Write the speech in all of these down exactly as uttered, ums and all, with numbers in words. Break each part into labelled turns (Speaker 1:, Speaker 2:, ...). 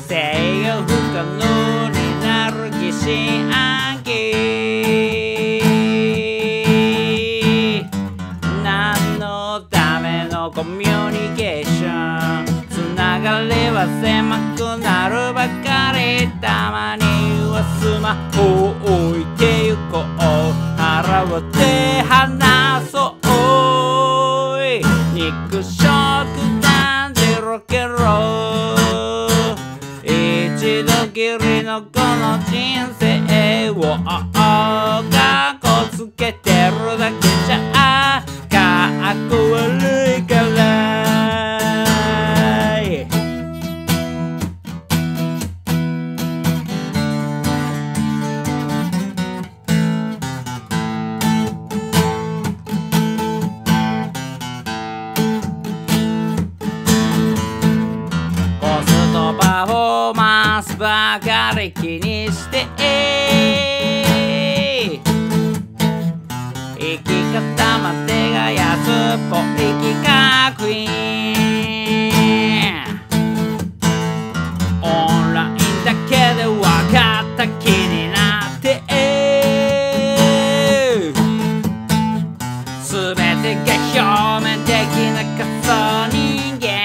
Speaker 1: 制御不可能になる疑心暗鬼。何のためのコミュニケーション、つながりは狭くなるばかり。たまにはスマホを置いてゆこう、腹割って話そう。肉食男児ロケロ、一度きりのこの人生をかっこつけてるだけじゃかっこ悪いから。パフォーマンスばかり気にして生き方までが安っぽい企画オンラインだけで分かった気になって全てが表面的な仮想人間。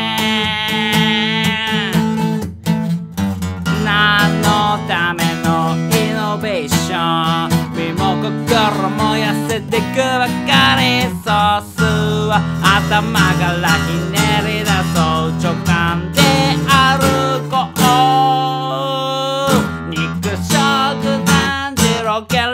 Speaker 1: 何のためのイノベーション、身も心も痩せてくばかり。ソースは頭からひねり出そう、直感で歩こう。肉食男児ロケ